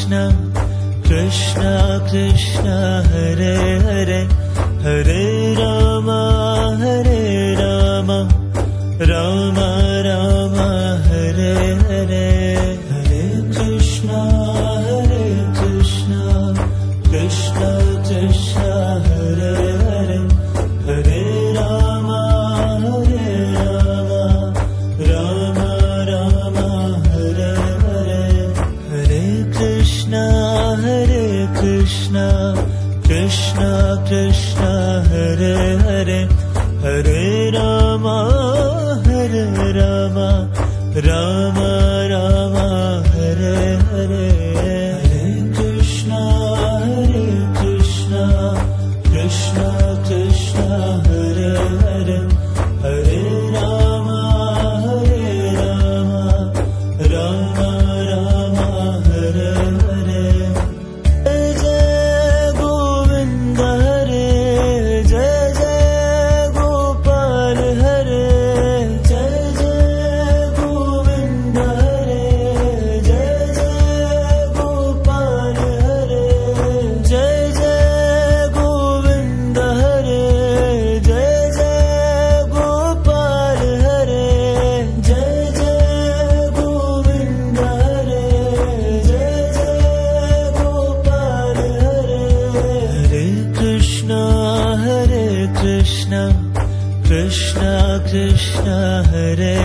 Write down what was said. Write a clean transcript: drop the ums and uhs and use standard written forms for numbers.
Krishna Krishna Krishna Hare Hare Hare Ram Ram Ram Hare Hare Hare Krishna Krishna Krishna Hare Hare Hare Ram Ram Ram Hare Hare Hare Krishna Krishna Krishna Hare Hare Hare Ram Ram Ram Hare Hare Hare Krishna Krishna Krishna Hare Hare Hare Ram Ram Ram Hare Hare Jai Govind Hare Jai Jai Gopal Hare Jai Jai Govind Hare Jai Jai Gopal Hare Jai Jai Govind Hare Jai Jai Gopal Hare Jai Jai Govind Hare Jai Jai Gopal Hare Hare Krishna Krishna Krishna Hare